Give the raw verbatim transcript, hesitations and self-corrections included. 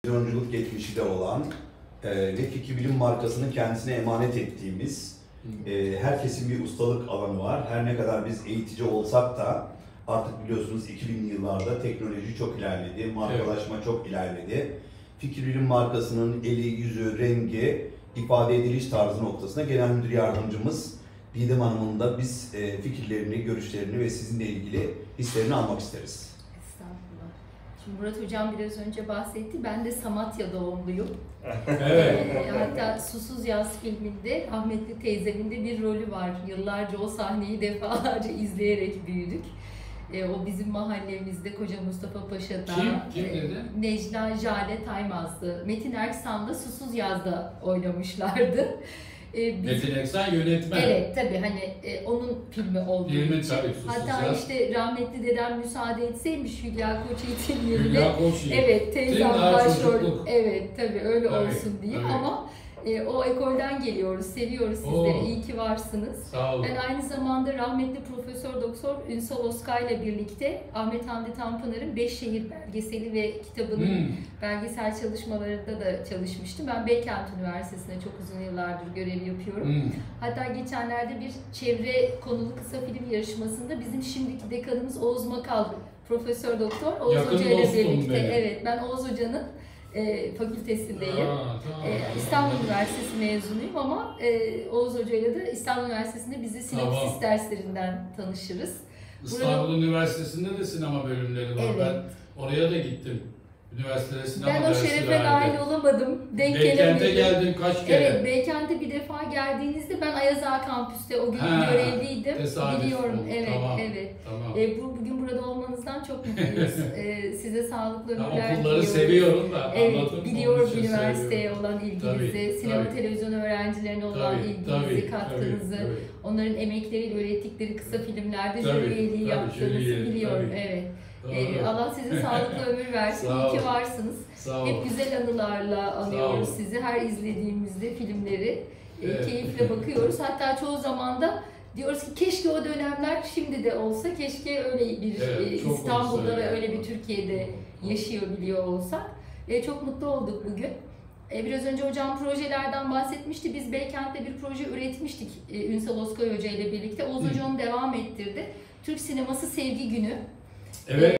Oyunculuk geçmişi de olan e, ve Fikri Bilim markasını kendisine emanet ettiğimiz, e, herkesin bir ustalık alanı var. Her ne kadar biz eğitici olsak da artık biliyorsunuz iki binli yıllarda teknoloji çok ilerledi, markalaşma evet. çok ilerledi. Fikri Bilim markasının eli, yüzü, rengi, ifade ediliş tarzı noktasında Genel Müdür Yardımcımız Didem Hanım'ın da biz e, fikirlerini, görüşlerini ve sizinle ilgili hislerini almak isteriz. Estağfurullah. Şimdi Murat Hocam biraz önce bahsetti. Ben de Samatya doğumluyum. Evet. E, hatta Susuz Yaz filminde rahmetli teyzemin de bir rolü var. Yıllarca o sahneyi defalarca izleyerek büyüdük. E, o bizim mahallemizde Koca Mustafa Paşa'da. Kim? Kim dedi? E, Necla Jale Taymaz'dı. Metin Erksan'da Susuz Yaz'da oynamışlardı. E, biz... Metin Erksan yönetmen. Evet tabii hani e, onun filmi olduğu Filmi, için. tabii, Susuz Hatta Yaz. işte rahmetli dedem müsaade etseymiş Hülya Koçyiğit'in yerine. Hülya Koçyiğit. Evet teyzem başrol. Evet tabii öyle tabii, olsun diye tabii. ama e, o ekolden geliyoruz, seviyoruz sizleri, Oo. iyi ki varsınız. Sağ olun. Ben aynı zamanda rahmetli Profesör Doktor Ünsal Oskay ile birlikte Ahmet Hamdi Tanpınar'ın Beş Şehir belgeseli ve kitabının Hmm. belgesel çalışmalarında da çalışmıştım. Ben Beykent Üniversitesi'nde çok uzun yıllardır görev yapıyorum. Hmm. Hatta geçenlerde bir çevre konulu kısa film yarışmasında bizim şimdiki dekanımız Oğuz Makal, Profesör Doktor Oğuz Yakın Hoca ile dostum birlikte. benim. Evet, ben Oğuz Hoca'nın e, fakültesindeyim. Aa, tamam. E, İstanbul Üniversitesi mezunuyum ama e, Oğuz Hoca ile de İstanbul Üniversitesi'nde bizi sinopsis Tamam. derslerinden tanışırız. İstanbul Burada... Üniversitesi'nde de sinema bölümleri var. Evet. Ben oraya da gittim. Üniversitede sinema Ben o dersi şerefe verdi. dahil olamadım. Denk Beykent'e gelemedim. geldim kaç kere? Evet, Beykent'e bir defa geldiğinizde ben Ayaz Ağa kampüste o gün Ha, görevliydim. tesadüf Biliyorum, oldu. evet, Tamam, evet. Tamam. E, bu, bugün burada olmanızdan çok mutluyuz. e, size sağlıklı Ya, ömürler okulları diliyoruz. seviyorum da Evet, anlatın. biliyorum üniversiteye olan ilginizi, Tabii, sinema tabii. televizyon öğrencilerine olan Tabii, ilginizi, tabii, katkınızı, tabii, tabii. onların emekleriyle ürettikleri kısa filmlerde Tabii, jüri üyeliği tabii, yaptığınızı jüri üyeliği, biliyorum. tabii. Evet. Doğru. E, Allah size sağlıklı ömür versin. Sağ İyi ki olun. varsınız. Sağ Hep olun. güzel anılarla anıyoruz olun. sizi. Her izlediğimizde filmleri Evet. e, keyifle bakıyoruz. Hatta çoğu zaman da diyoruz ki keşke o dönemler şimdi de olsa, keşke öyle bir Evet, e, İstanbul'da olsa ve yani. öyle bir Türkiye'de yaşıyor biliyor olsak. E, çok mutlu olduk bugün. E, biraz önce hocam projelerden bahsetmişti. Biz Beykent'te bir proje üretmiştik e, Ünsal Oskay Hoca ile birlikte. Oğuz Hoca onu devam ettirdi. Türk Sineması Sevgi Günü. Evet.